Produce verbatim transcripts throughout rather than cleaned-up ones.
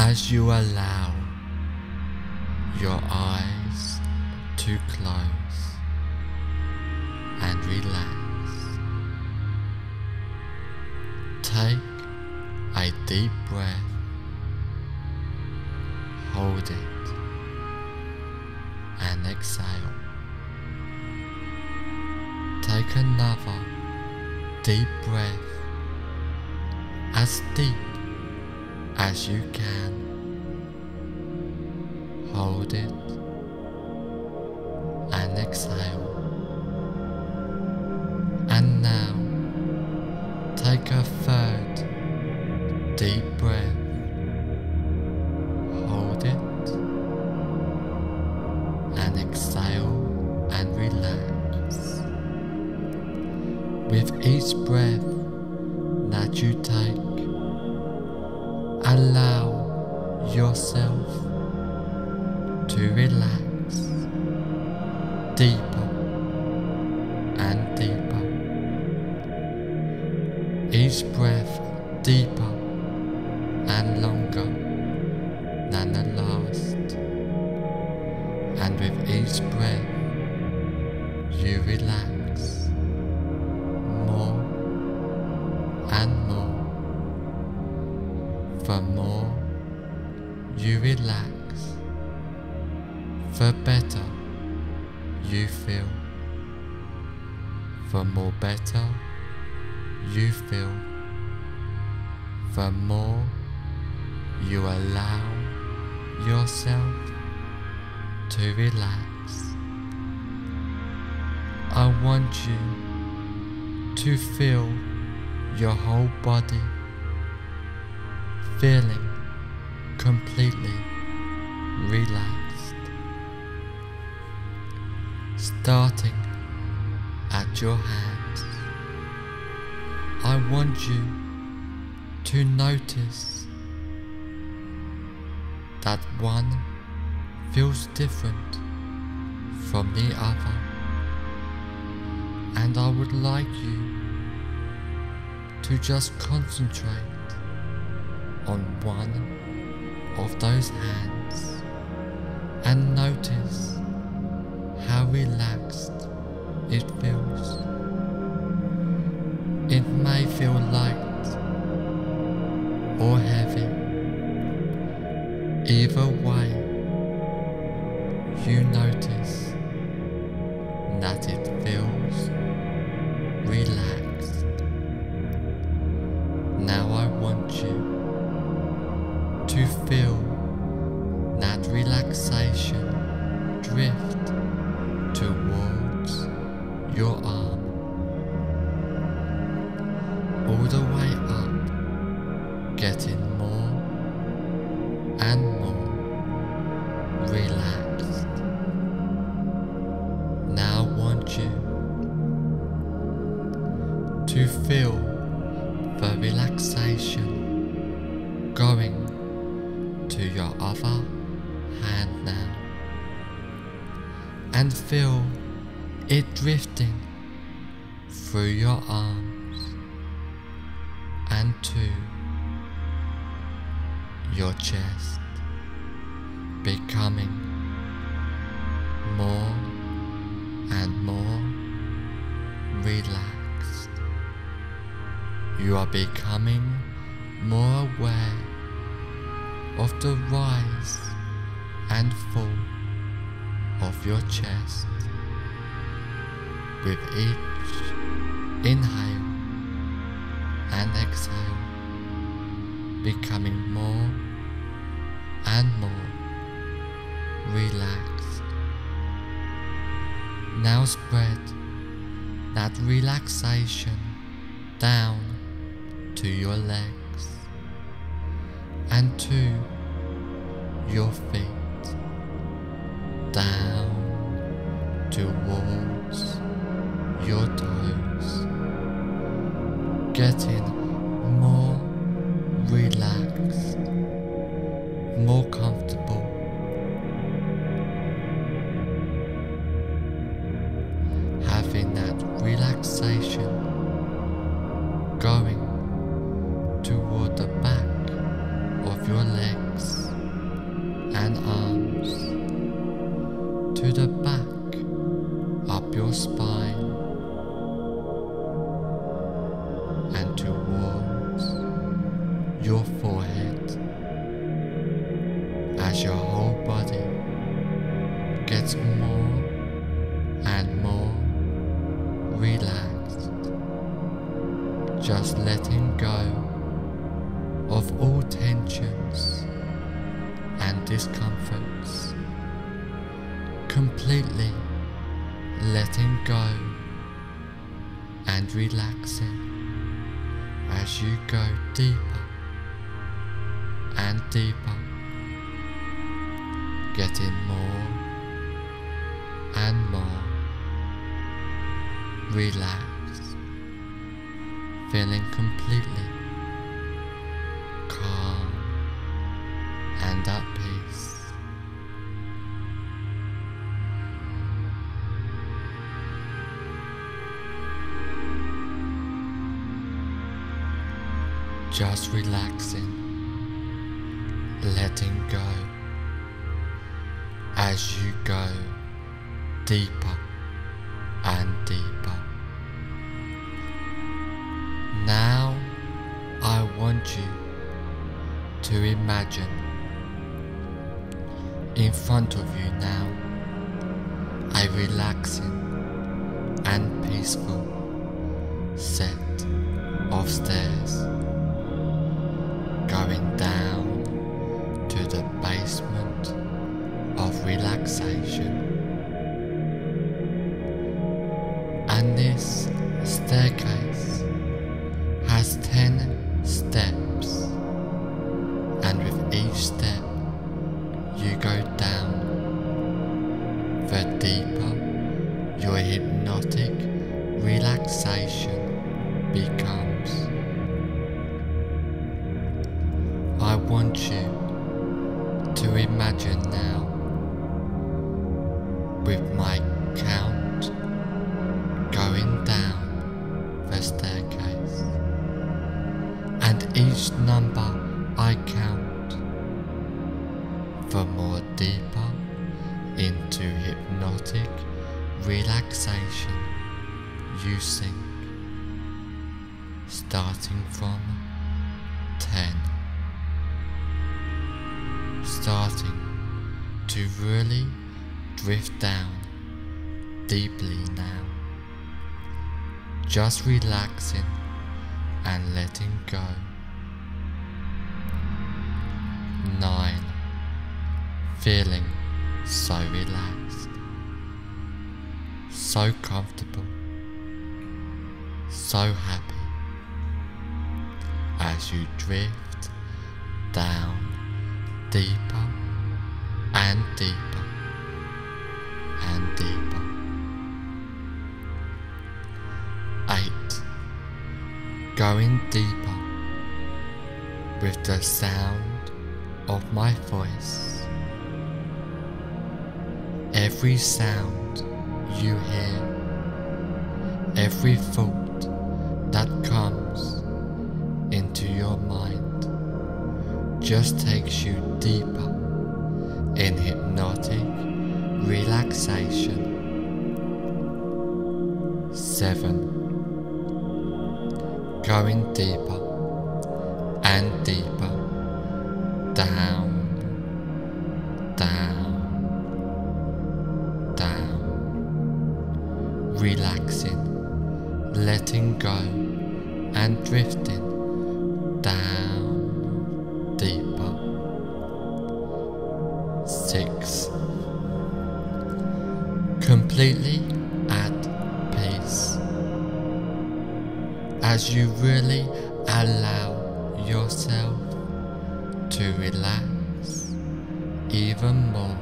as you allow your eyes to close and relax. Take a deep breath, hold it, and exhale. Take another deep breath, as deep as you can. Hold it and exhale. And now take a third deep breath. Hold it and exhale and relax. With each breath that you take, allow yourself to relax deeper and deeper. Each breath deeper and longer than the last. And with each breath you relax more and more. The more you relax, the better you feel. The more better you feel, the more you allow yourself to relax. I want you to feel your whole body feeling completely relaxed, starting at your hands. I want you to notice that one feels different from the other, and I would like you to just concentrate on one of those hands and notice how relaxed it feels. It may feel light or heavy. Either way, you notice that it feels relaxed. Now I want you to feel that relaxation drift towards your arm, all the way up, getting more and more relaxed. Now I want you to feel the relaxation going to your other hand now, and feel it drifting through your arms and to your chest, becoming more and more relaxed. You are becoming more aware of the rise and fall of your chest with each inhale and exhale, becoming more and more relaxed. Now spread that relaxation down to your legs and to your feet, down towards your toes, getting more relaxed, more comfortable, having that relaxation going toward the back of your legs, and towards your forehead as your whole body gets more and more relaxed, just letting go of all tensions and discomforts, completely letting go and relaxing as you go deeper and deeper, getting more and more relaxed, feeling completely calm and at peace. Just relaxing, letting go as you go deeper and deeper. Now I want you to imagine in front of you now a relaxing and peaceful set of stairs going down to the basement of relaxation, and this staircase has ten steps, and with each step you go down, the deeper your hypnotic relaxation becomes. I want you to imagine now, with my count going down the staircase, and each number I count, the more deeper into hypnotic relaxation you sink, starting from ten. Starting to really drift down deeply now, just relaxing and letting go. Nine, feeling so relaxed, so comfortable, so happy as you drift down deeper and deeper and deeper. Eight, going deeper with the sound of my voice. Every sound you hear, every thought that comes into your mind, just takes you deeper in hypnotic relaxation. Seven, going deeper and deeper, down, down, down, relaxing, letting go and drifting down deeper. Six, completely at peace as you really allow yourself to relax even more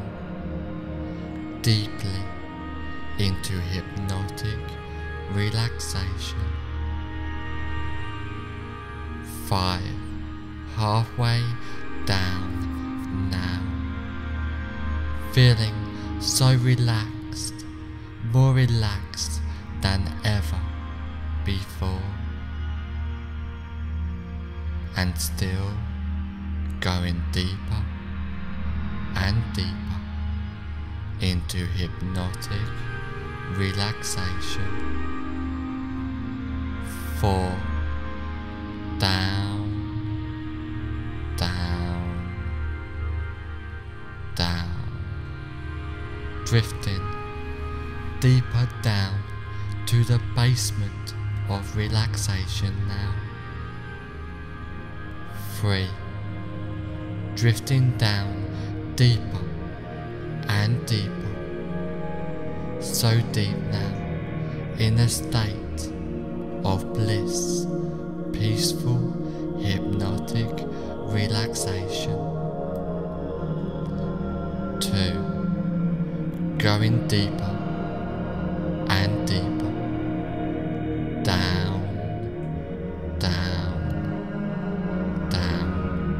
deeply into hypnotic relaxation. Five, halfway down now, feeling so relaxed, more relaxed than ever before, and still going deeper and deeper into hypnotic relaxation. Four, down, down, down, drifting deeper down to the basement of relaxation now. Three, drifting down deeper and deeper, so deep now, in a state of bliss, peaceful, hypnotic relaxation. Two, going deeper and deeper, down, down, down,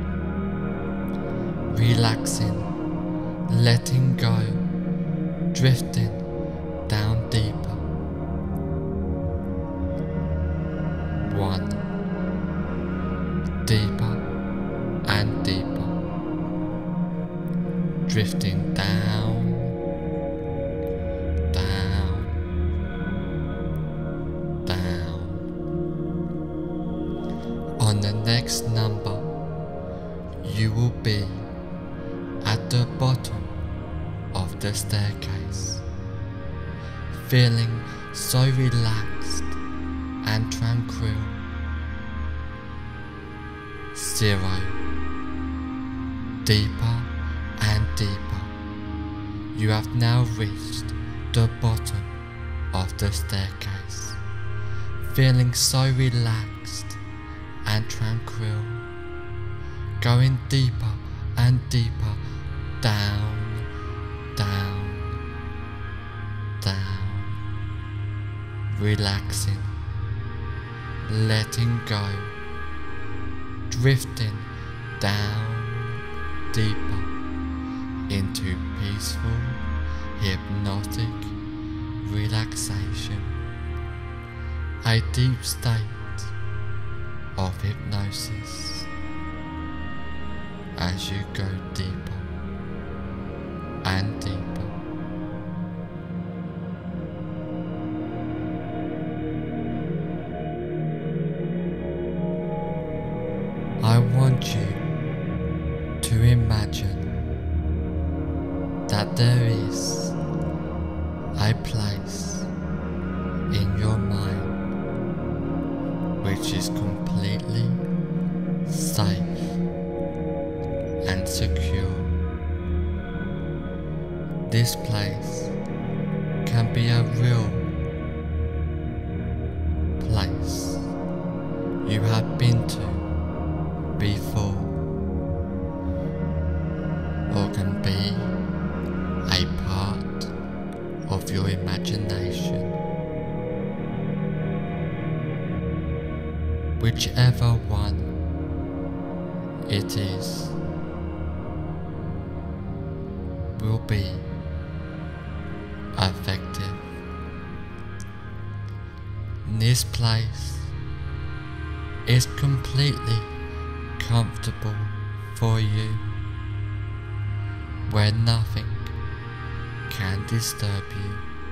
relaxing, letting go, drifting down deeper. One, deeper and deeper, drifting down, down, down. On the next number, you will be at the bottom of the staircase, feeling so relaxed and tranquil. Zero, deeper and deeper. You have now reached the bottom of the staircase, feeling so relaxed and tranquil, going deeper and deeper, down, down, down, relaxing, letting go, drifting down deeper into peaceful, hypnotic relaxation, a deep state of hypnosis as you go deeper and deeper. I want you to imagine that there is a place in your mind which is completely safe and secure. This place can be a real place you have been to before, or can be a part of your imagination. Whichever one it is will be effective. This place is completely comfortable for you, where nothing can disturb you.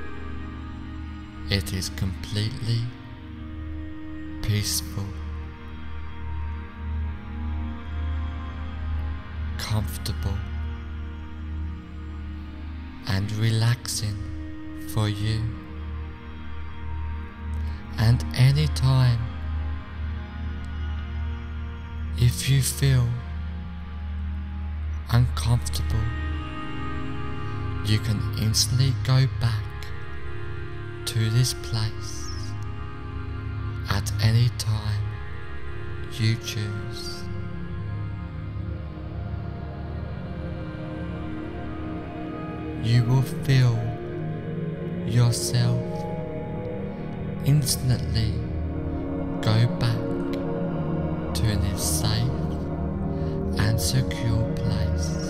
It is completely peaceful, comfortable, and relaxing for you. And anytime, if you feel uncomfortable, you can instantly go back to this place at any time you choose. You will feel yourself instantly go back to this safe and secure place.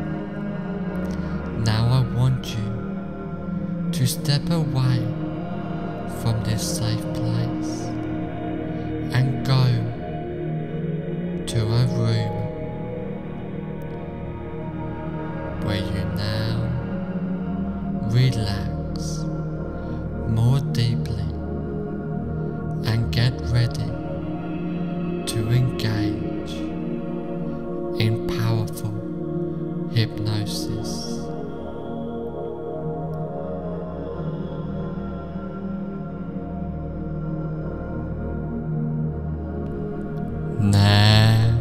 Now I want you to step away from this safe place and go to a room where you now relax more deeply and get ready to There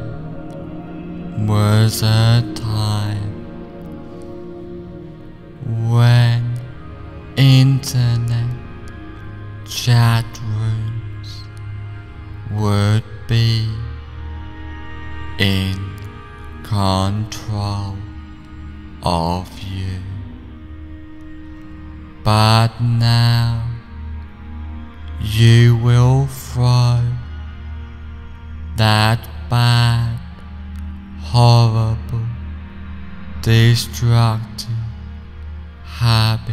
was a time when internet chat rooms would be in control of you, but now you will throw that bad, horrible, destructive habit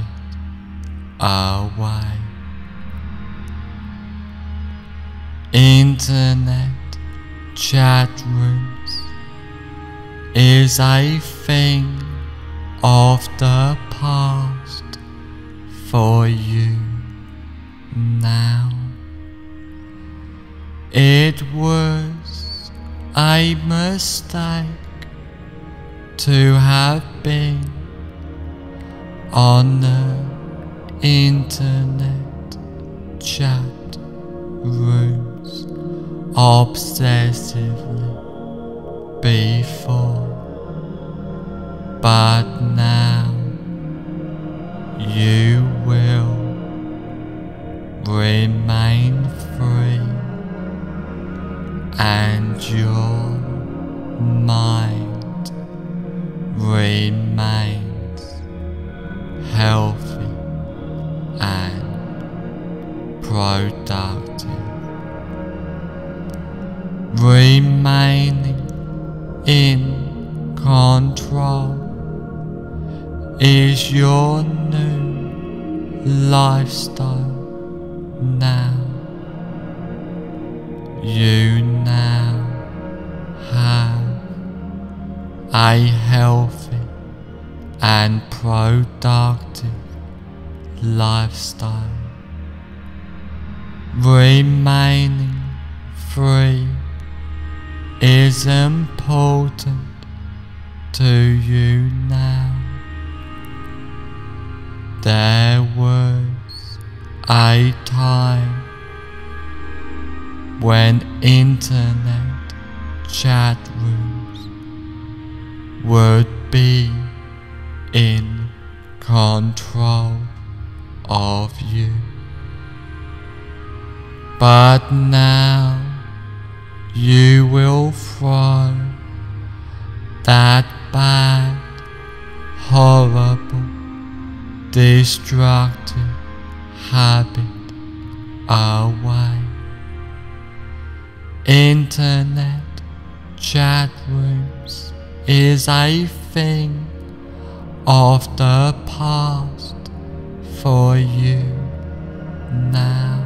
away. Internet chat rooms is a thing of the past for you now. It was a mistake to have been on the internet chat rooms obsessively before, but now you will remain free and your mind remains healthy and productive. Remaining in control is your new lifestyle now. You now have a healthy and productive lifestyle. Remaining free is important to you now. There was a time when internet chat rooms would be in control of you, but now you will throw that bad, horrible, destructive habit away. Internet chat rooms is a thing of the past for you now.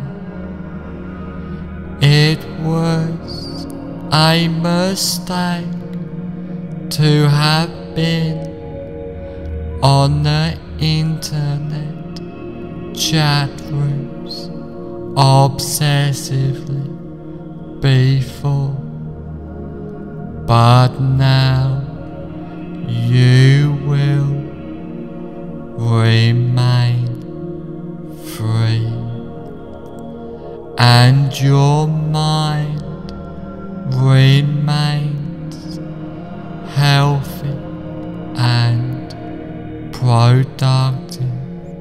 It was a mistake to have been on the internet chat rooms obsessively before, but now you will remain free and your mind remains healthy and productive.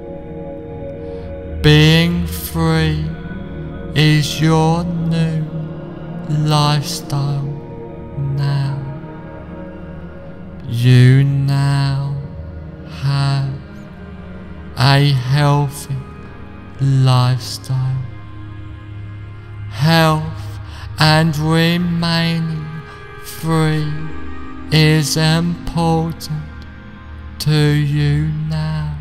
Being free is your new lifestyle now. You now have a healthy lifestyle. Health and remaining free is important to you now.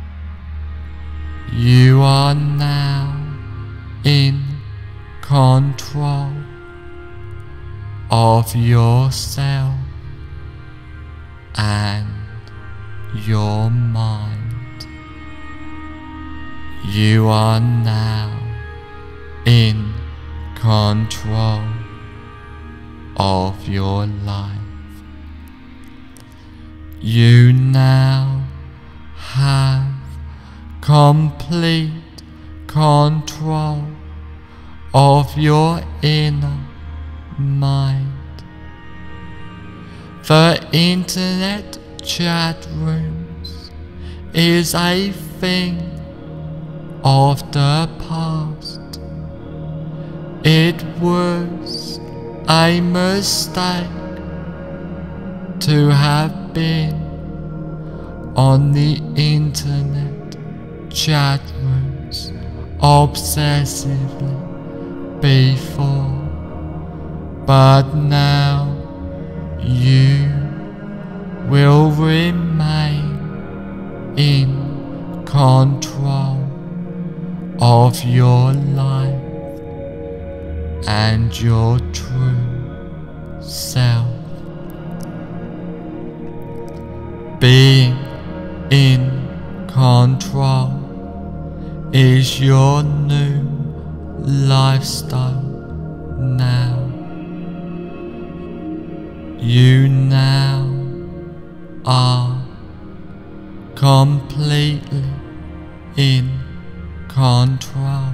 You are now in control of yourself and your mind. You are now in control of your life. You now have complete control of your inner mind. The internet chat rooms is a thing of the past. It was a mistake to have been on the internet chat rooms obsessively before, but now you will remain in control of your life and your true self. Being in control is your new lifestyle now. You now are completely in control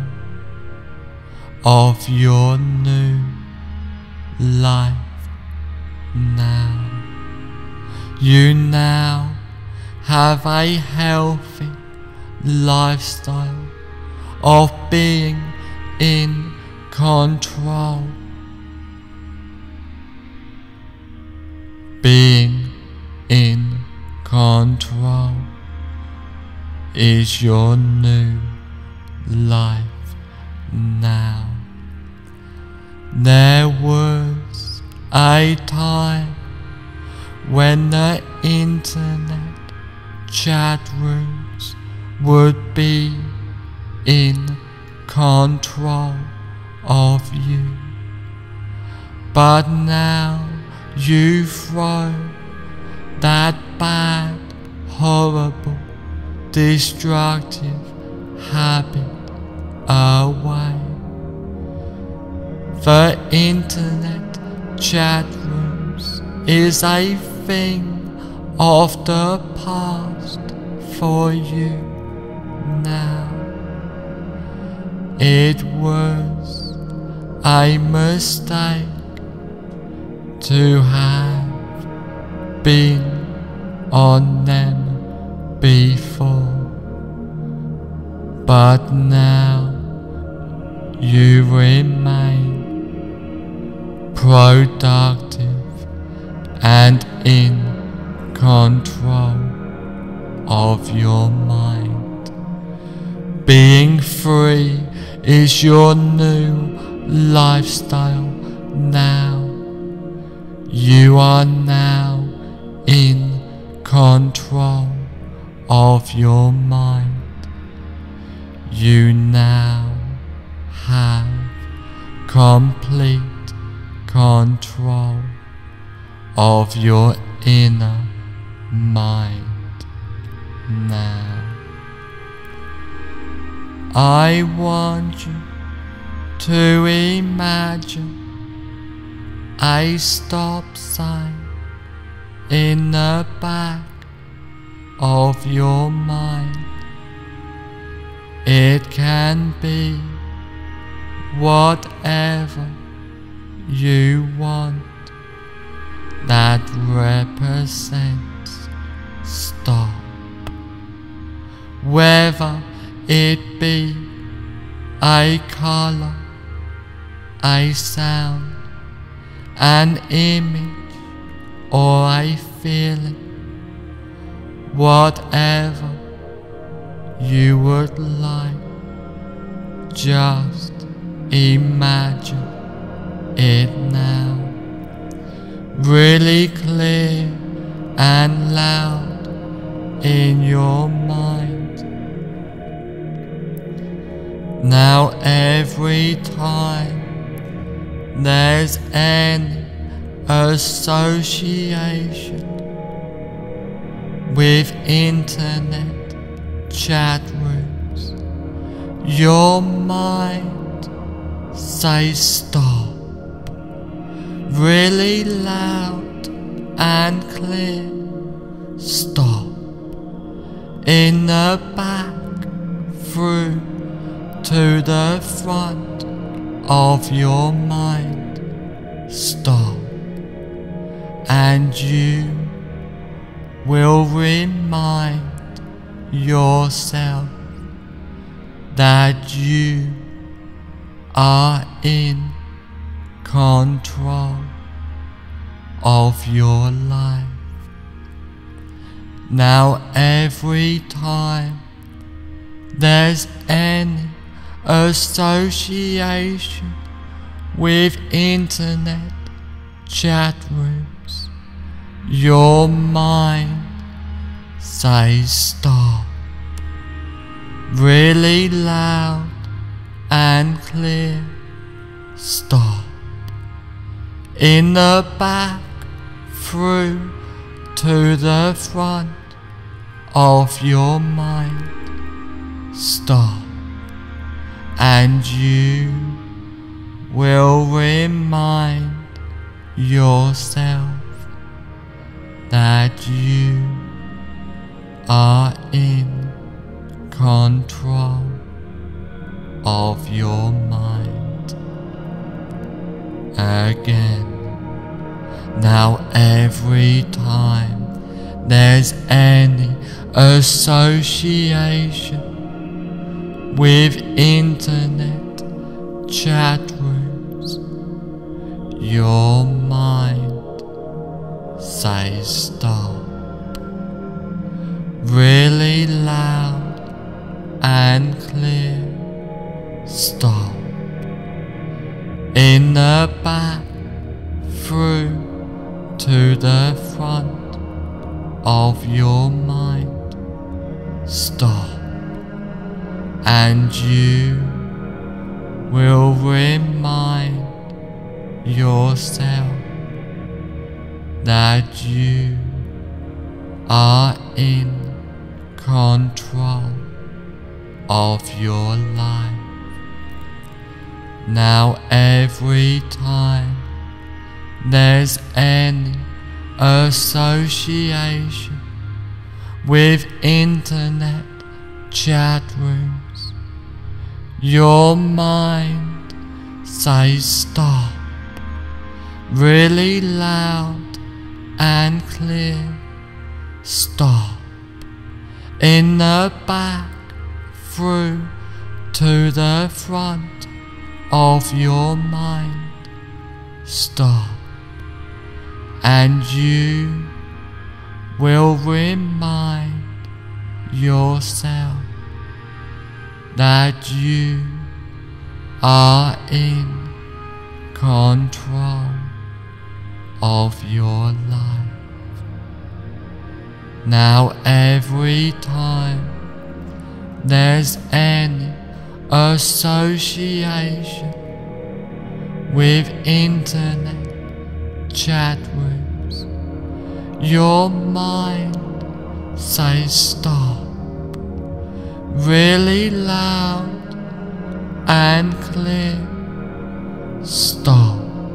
of your new life now. You now have a healthy lifestyle of being in control. Being in control is your new life now. There was a time when the internet chat rooms would be in control of you, but now you throw that bad, horrible, destructive habit away. The internet chat rooms is a thing of the past for you now. It was a mistake to have been on them before, but now you remain productive and in control of your mind. Being free is your new lifestyle now. You are now in control of your mind. You now have complete control of your inner mind now. I want you to imagine a stop sign in the back of your mind. It can be whatever you want that represents stop, whether it be a color, a sound, an image, or a feeling. Whatever you would like, just imagine it now, really clear and loud in your mind. Now every time there's any association with internet chat rooms, your mind says stop, really loud and clear. Stop. In the back, through to the front of your mind. stop, and you will remind yourself that you are in control of your life. Now every time there's any association with internet chat rooms, your mind says stop really loud and clear. Stop. In the back, through to the front of your mind. Stop. And you will remind yourself that you are in control of your mind. Again. Now every time there's any association with internet chat rooms, your mind says stop really loud and clear. Stop. In the back, through to the front of your mind. Stop. And you will remind yourself that you are in control of your life. Now every time there's any association with internet chat rooms, your mind says stop really loud and clear. Stop. In the back, through to the front of your mind. Stop. And you will remind yourself that you are in control of your life. Now every time there's any association with internet chat rooms, your mind says stop really loud and clear. Stop.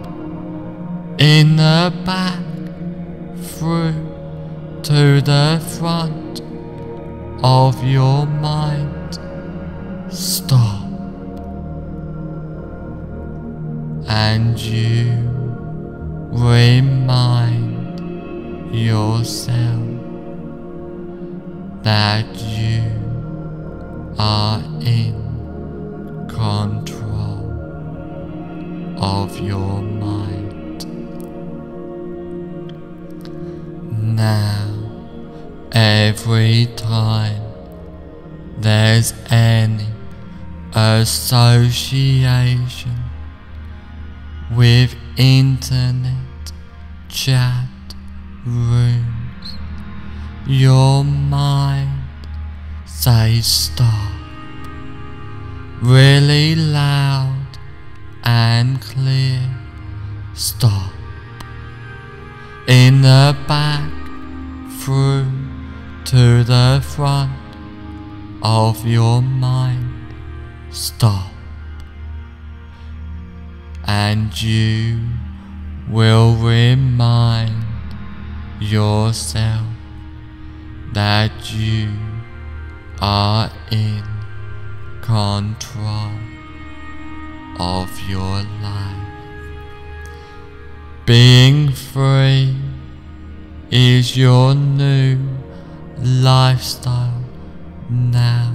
In the back, through to the front of your mind. Stop. And you remind yourself that you are in control of your mind. Now, every time there's any association with internet chat rooms, your mind says stop really loud and clear. Stop. In the back, through to the front of your mind. Stop. And you will remind yourself that you are in control of your life. Being free is your new lifestyle now.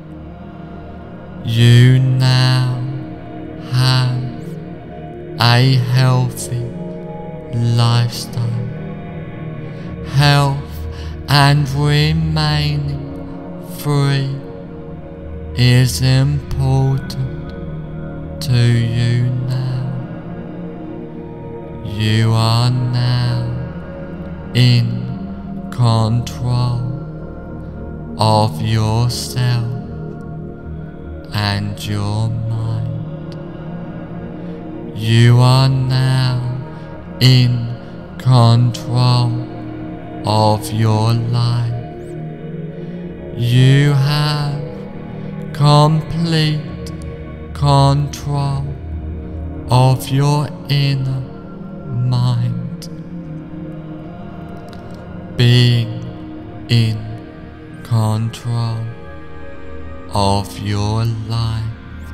You now have a healthy lifestyle. Health and remaining free is important to you now. You are now in control of yourself and your mind. You are now in control of your life. You have complete control of your inner mind. Being in control of your life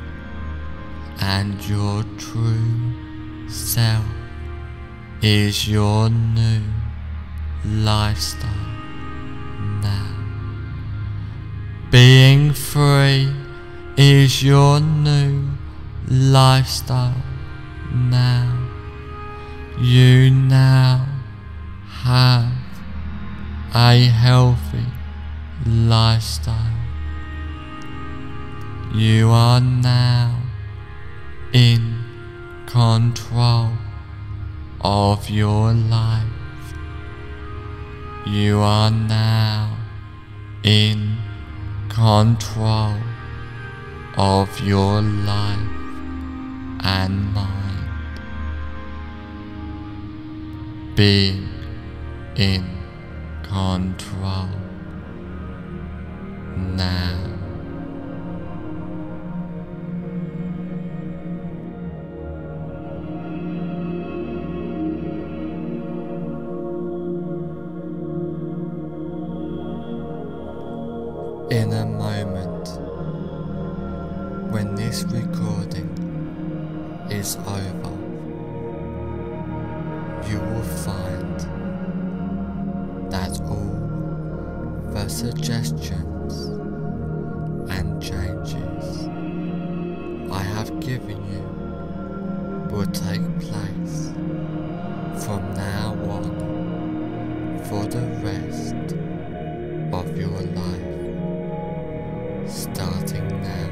and your true self is your new lifestyle now. Being free is your new lifestyle now. You now have a healthy lifestyle. You are now in control of your life. You are now in control of your life and mind. Being in control now. In a moment, when this recording is over, you will find that all the suggestions and changes I have given you will take place from now on for the rest of your life. Starting now,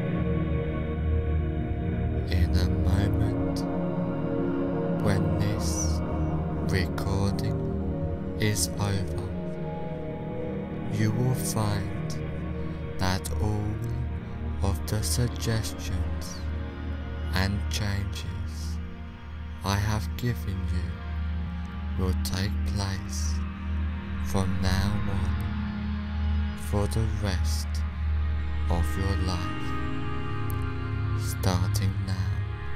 in a moment when this recording is over, you will find that all of the suggestions and changes I have given you will take place from now on for the rest of your life, starting now.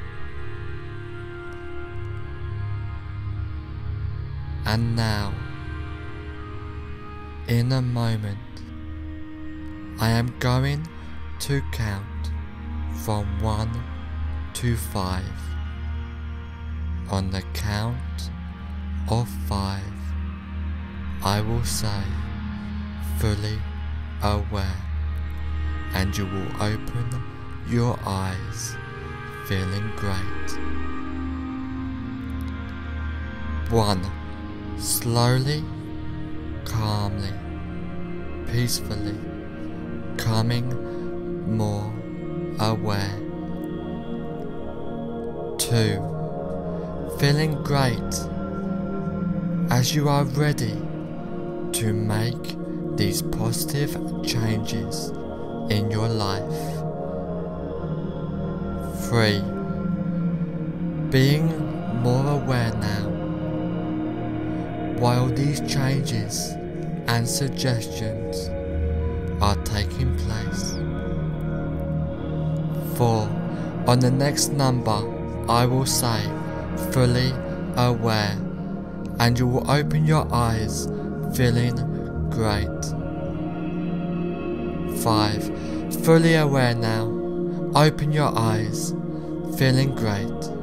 And now, in a moment, I am going to count from one to five. On the count of five, I will say, fully aware, and you will open your eyes feeling great. One. Slowly, calmly, peacefully, coming more aware. Two. Feeling great as you are ready to make these positive changes in your life. Three. Being more aware now while these changes and suggestions are taking place. Four. On the next number I will say fully aware, and you will open your eyes feeling great. Five. Fully aware now. Open your eyes, feeling great.